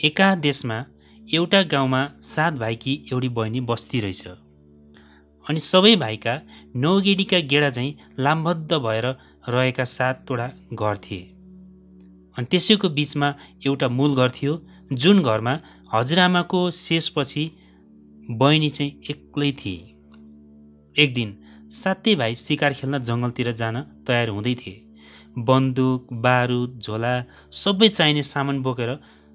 एका देशमा एउटा गाउँमा 7 भाइकी एउटी बहिनी बस्ती रहेछ। अनि सबै भाइका 9 गेडीका गेडा चाहिँ लामबद्ध भएर रहेका 7वटा घर थिए। अनि त्यसैको बीचमा एउटा मूल घर थियो, जुन घरमा हजुरआमाको शेषपछि बहिनी चाहिँ एक्लै थिए। एक दिन 7 भाइ शिकार खेल्न जङ्गलतिर जान तयार हुँदै थिए। बन्दुक, बारुद, झोला सबै चाहिने सामान बोकेर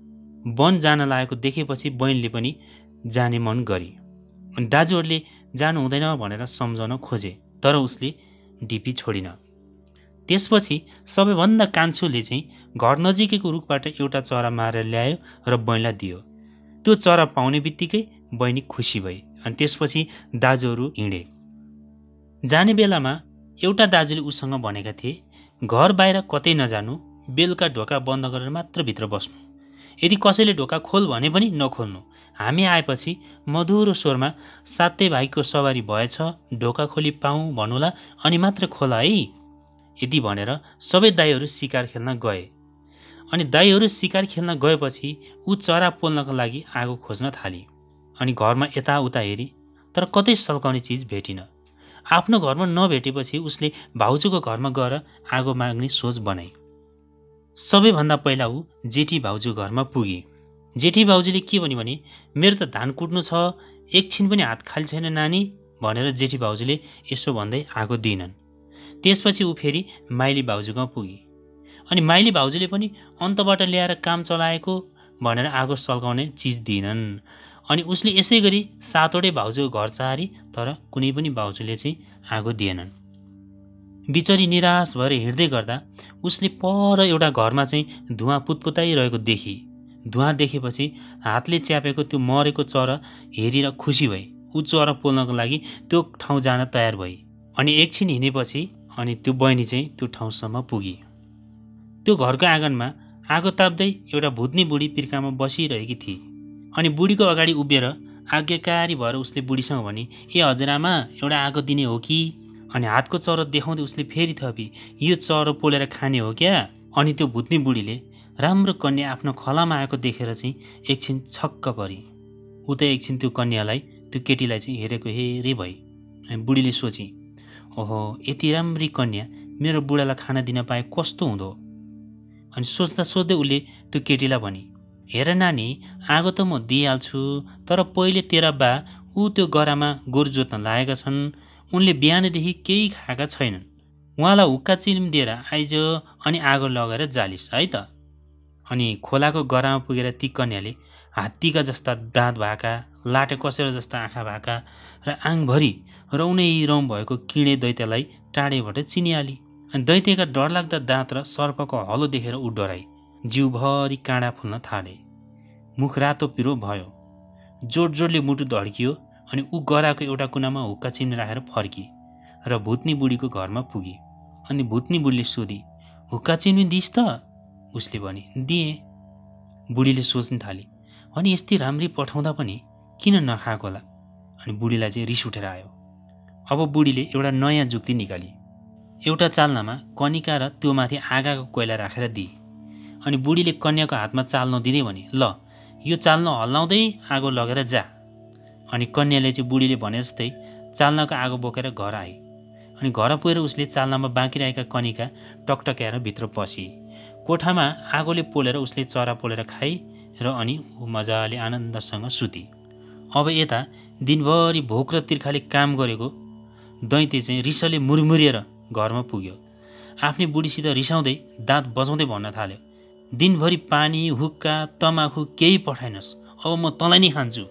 वन जान लागेको देखेपछि बहिनीले पनि जाने मन गरी। अनि दाजुहरूले जानु हुँदैन भनेर सम्झाउन खोजे, तर उसले ढिपी छोडिन। त्यसपछि सबैभन्दा कान्छोले चाहिँ घर नजिकैको रुखबाट एउटा चरा मारेर ल्यायो र बहिनीलाई दियो। त्यो चरा पाउने बित्तिकै बहिनी खुसी भई। अनि त्यसपछि दाजुहरू हिँडे। जाने बेलामा एउटा दाजुले उसँग भनेका थिए, घर बाहिर कतै नजानु, बेलुका ढोका बन्द गरेर मात्र भित्र बस्नु। यदि कसैले ढोका खोल भने पनि नखोल्नु। हामी आएपछि मधुरो स्वरमा 7 भाइको सवारी भएछ, ढोका खोली पाऊँ भन्नुला अनि मात्र खोला है। यदि भनेर सबै दाइहरू शिकार खेल्न गए। अनि दाइहरू शिकार खेल्न गएपछि ऊ चरा पोल्नको लागि आगो खोज्न थाली। अनि घरमा यताउता हेरी, तर कतै सल्काउने चिज भेटिन। आफ्नो घरमा नभेटेपछि उसले भाउजूको घरमा गएर आगो माग्ने सोच बनाई। सबैभन्दा पहिला ऊ जेठी भाउजू घरमा पुगी। जेठी भाउजूले के भन्यो भने, मेरो त धान कुट्नु छ, एकछिन पनि हात खाली छैन नानी भनेर जेठी भाउजूले यसो भन्दै आगो दिइनन्। त्यसपछि ऊ फेरि माइली भाउजूमा पुगी। अनि माइली भाउजूले पनि अन्तबाट ल्याएर काम चलाएको भनेर आगो सल्काउने चिज दिइनन्। अनि उसले यसै गरी 7वटै भाउजूको घर चारी, तर कुनै पनि भाउजूले चाहिँ आगो दिएनन्। बिचरी निराश भएर हिँड्दै गर्दा उसले पर एउटा घरमा चाहिँ धुवा पुतपुताइरहेको देखी। धुवा देखेपछि हातले च्यापेको त्यो मरेको चरा हेरेर खुसी भई। ऊ चरा पोल्नको लागि त्यो ठाउँ जान तयार भई। अनि एकछिन हिँडेपछि अनि त्यो बहिनी चाहिँ त्यो ठाउँसम्म पुगी। त्यो घरको आँगनमा आगो ताप्दै एउटा भुत्नी बुढी पिर्कामा बसिरहेकी थिए। अनि बुढीको अगाडि उभिएर आज्ञाकारी भएर उसले बुढीसँग भने, ए हजुरआमा, एउटा आगो दिने हो कि? अनि हातको चरो देखाउँदै उसले फेरि थपी, यो चरो पोलेर खाने हो क्या? अनि त्यो भुत्नी बुढीले राम्रो कन्या आफ्नो खलामा आएको देखेर चाहिँ एकछिन छक्क परी। ऊ त एकछिन त्यो कन्यालाई, त्यो केटीलाई चाहिँ हेरेको हेरे भई। अनि बुढीले सोची, ओहो, यति राम्री कन्या मेरो बुढालाई खाना दिन पाए कस्तो हुँदो? अनि सोच्दा सोच्दै उसले त्यो केटीलाई भने, हेर नानी, आगो त म दिइहाल्छु, तर पहिले तेरा बा ऊ त्यो गरामा गोरु जोत्न लागेका छन्। उनले बिहानदेखि केही खाएका छैनन्। उहाँलाई हुक्का चिल्म दिएर आइज अनि आगो लगेर जालिस् है त। अनि खोलाको गरामा पुगेर ती कन्याले हात्तीका जस्ता दाँत भएका, लाटे कसेर जस्ता आँखा भएका र आङभरि रौनै रौँ भएको किँडे दैत्यलाई टाढेबाट चिनिहाली। अनि दैत्यका डरलाग्दा दाँत र सर्पको हलो देखेर ऊ डराई। जिउभरि काँडा फुल्न थाले, मुख रातो पिरो भयो, जोड जोडले मुटु धड्कियो। अनि ऊ गराको एउटा कुनामा हुक्का चिम्न राखेर फर्की र भुत्नी बुढीको घरमा पुगी। अनि भुत्नी बुढीले सोधी, हुक्का चिम्न दिइस् त? उसले भने, दिएँ। बुढीले सोच्न थाली, अनि यस्तै राम्री पठाउँदा पनि किन नखाएको होला? अनि बुढीलाई चाहिँ रिस उठेर आयो। अब बुढीले एउटा नयाँ जुक्ति निकाली। एउटा चाल्नामा कनिका र त्यो माथि आगाको कोइला राखेर दिए। अनि बुढीले कन्याको हातमा चाल्न दिँदै भने, ल यो चाल्न हल्लाउँदै आगो लगेर जा। अनि कन्याले चाहिँ बुढीले भने जस्तै चाल्नाको आगो बोकेर घर आए। अनि घर पुगेर उसले चाल्नामा बाँकी रहेका कनिका टकटक्याएर भित्र पसी। कोठामा आगोले पोलेर उसले चरा पोलेर खाई र अनि ऊ मजाले आनन्दसँग सुती। अब यता दिनभरि भोक र तिर्खाले काम गरेको दैत्य चाहिँ रिसले मुरमुरिएर घरमा पुग्यो। आफ्नै बुढीसित रिसाउँदै दाँत बजाउँदै भन्न थाल्यो, दिनभरि पानी, हुक्का, तमाखु केही पठाइनस्, अब म तँलाई नै खान्छु।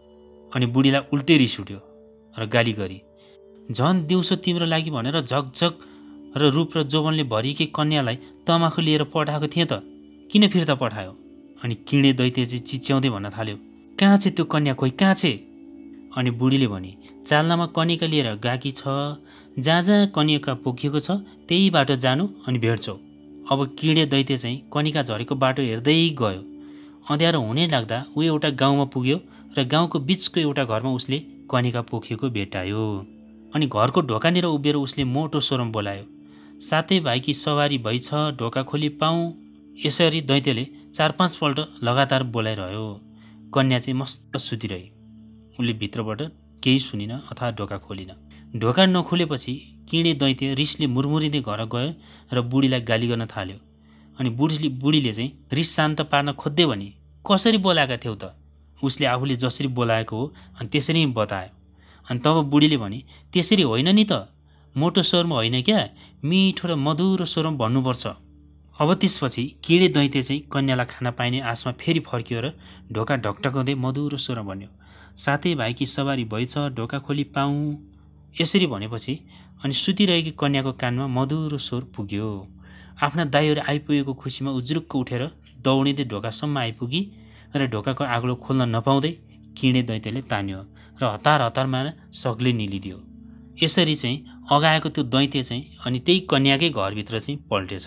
अनि बुढीलाई उल्टै रिस उठ्यो र गाली गरी, झन् दिउँसो तिम्रो लागि भनेर झकझक र रूप र जोवनले भरिएकी कन्यालाई तमाखु लिएर पठाएको थिएँ त, किन फिर्ता पठायो? अनि किँडे दैत्य चाहिँ चिच्याउँदै भन्न थाल्यो, कहाँ छ त्यो कन्या, खोइ कहाँ छ? अनि बुढीले भने, चाल्नामा कनिका लिएर गएकी छ, जहाँ जहाँ कनिका पोखिएको छ त्यही बाटो जानु अनि भेट्छौ। अब किँडे दैत्य चाहिँ कनिका झरेको बाटो हेर्दै गयो। अँध्यारो हुनै लाग्दा ऊ एउटा गाउँमा पुग्यो र गाउँको बिचको एउटा घरमा उसले कनिका पोखिएको भेटायो। अनि घरको ढोकानिर उभिएर उसले मोटो स्वरमा बोलायो, 7 भाइकी सवारी भइछ, ढोका खोली पाऊँ। यसरी दैत्यले 4-5 पल्ट लगातार बोलाइरह्यो। कन्या चाहिँ मस्त सुतिरहे। उनले भित्रबाट केही सुनिन अथवा ढोका खोलिन। ढोका नखोलेपछि किणे दैत्य रिसले मुरमुरिँदै घर गयो र बुढीलाई गाली गर्न थाल्यो। अनि बुढीले चाहिँ रिस शान्त पार्न खोज्दै भने, कसरी बोलाएका थियौ त? उसले आफूले जसरी बोलाएको हो अनि त्यसरी नै बतायो। अनि तब बुढीले भने, त्यसरी होइन नि त, मोटो स्वरमा होइन क्या, मिठो र मधुरो स्वरमा भन्नुपर्छ। अब त्यसपछि किणे दैत्य चाहिँ कन्यालाई खाना पाइने आशमा फेरि फर्कियो र ढोका ढकढकाउँदै मधुरो स्वरमा भन्यो, साथै भाइकी सवारी भएछ, ढोका खोली पाऊँ। यसरी भनेपछि अनि सुतिरहेकी कन्याको कानमा मधुरो स्वर पुग्यो। आफ्ना दाइहरू आइपुगेको खुसीमा उज्रुक्क उठेर दौडिँदै ढोकासम्म आइपुगी र ढोकाको आग्लो खोल्न नपाउँदै किणे दैत्यले तान्यो र हतार हतारमा सग्लै निलिदियो। यसरी चाहिँ अगाएको त्यो दैत्य चाहिँ अनि त्यही कन्याकै घरभित्र चाहिँ पल्टेछ।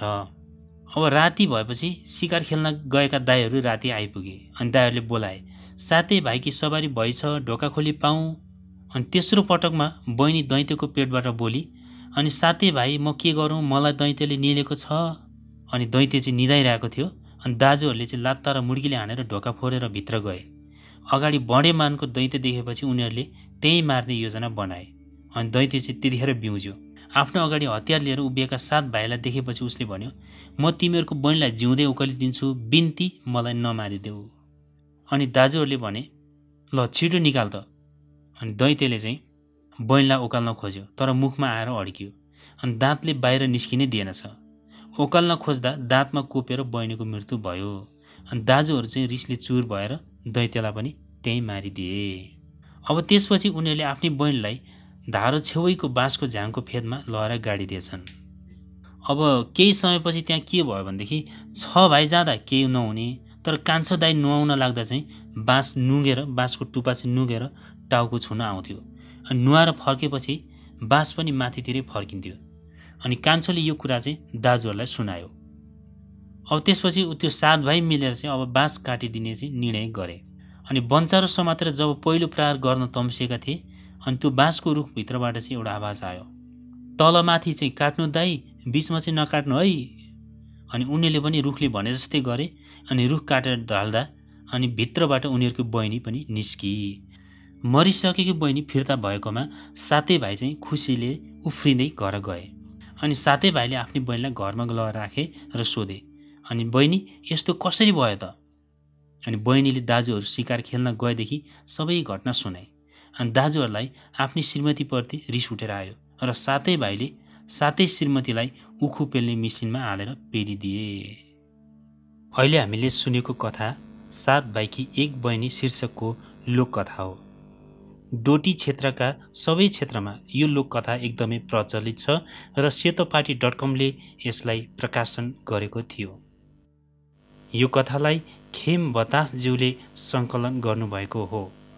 अब राति भएपछि शिकार खेल्न गएका दाइहरू राति आइपुगे। अनि दाइहरूले बोलाए, साथै भाइकी सवारी भएछ, ढोका खोली पाऊँ। अनि तेस्रो पटकमा बहिनी दैत्यको पेटबाट बोली, अनि साथै भाइ म के गरौँ, मलाई दैत्यले निलेको छ। अनि दैत्य चाहिँ निदाइरहेको थियो। अनि दाजुहरूले चाहिँ लात्ता र मुड्कीले हानेर ढोका फोरेर भित्र गए। अगाडि बढे मानको दैत्य देखेपछि उनीहरूले त्यही मार्ने योजना बनाए। अनि दैत्य चाहिँ त्यतिखेर बिउज्यो। आफ्नो अगाडि हतियार लिएर उभिएका 7 भाइलाई देखेपछि उसले भन्यो, म तिमीहरूको बहिनीलाई जिउँदै उकालिदिन्छु, बिन्ती मलाई नमारिदेऊ। अनि दाजुहरूले भने, ल छिटो निकाल त। अनि दैत्यले चाहिँ बहिनीलाई उकाल्न खोज्यो, तर मुखमा आएर अड्कियो। अनि दाँतले बाहिर निस्किनै दिएनछ। उकाल्न खोज्दा दाँतमा कोपेर बहिनीको मृत्यु भयो। अनि दाजुहरू चाहिँ रिसले चुर भएर दैत्यलाई पनि त्यहीँ मारिदिए। अब त्यसपछि उनीहरूले आफ्नै बहिनीलाई धारो छेउैको बाँसको झ्याङको फेदमा लगाएर गाडिदिएछन्। अब केही समयपछि त्यहाँ के भयो भनेदेखि 6 भाइ जाँदा केही नहुने, तर कान्छो दाइ नुहाउन लाग्दा चाहिँ बाँसको टुप्पा चाहिँ नुगेर टाउको छुन आउँथ्यो। अनि नुहाएर फर्केपछि बाँस पनि माथितिरै फर्किन्थ्यो। अनि कान्छोले यो कुरा चाहिँ दाजुहरूलाई सुनायो। अब त्यसपछि त्यो 7 भाइ मिलेर चाहिँ अब बाँस काटिदिने चाहिँ निर्णय गरे। अनि बन्चारो समातेर जब पहिलो प्रहार गर्न तम्सिएका थिए, अनि त्यो बाँसको रुखभित्रबाट चाहिँ एउटा आवाज आयो, तलमाथि चाहिँ काट्नु दाइ, बिचमा चाहिँ नकाट्नु है। अनि उनीहरूले पनि रुखले भने जस्तै गरे। अनि रुख काटेर ढाल्दा अनि भित्रबाट उनीहरूको बहिनी पनि निस्की। मरिसकेकी बहिनी फिर्ता भएकोमा 7 भाइ चाहिँ खुसीले उफ्रिँदै घर गए। अनि 7 भाइले आफ्नै बहिनीलाई घरमा लगेर राखे र सोधे, अनि बहिनी यस्तो कसरी भयो त? अनि बहिनीले दाजुहरू शिकार खेल्न गएदेखि सबै घटना सुनाए। अनि दाजुहरूलाई आफ्नै श्रीमतीप्रति रिस उठेर आयो र 7 भाइले 7 श्रीमतीलाई उखु पेल्ने मिसिनमा हालेर पेलिदिए। अहिले हामीले सुनेको कथा 7 भाइकी एक बहिनी शीर्षकको लोककथा हो। डोटी क्षेत्रका सबै क्षेत्रमा यो लोककथा एकदमै प्रचलित छ र सेतोपाटी.com ले यसलाई प्रकाशन गरेको थियो। यो कथालाई खेम बतासज्यूले सङ्कलन गर्नुभएको हो।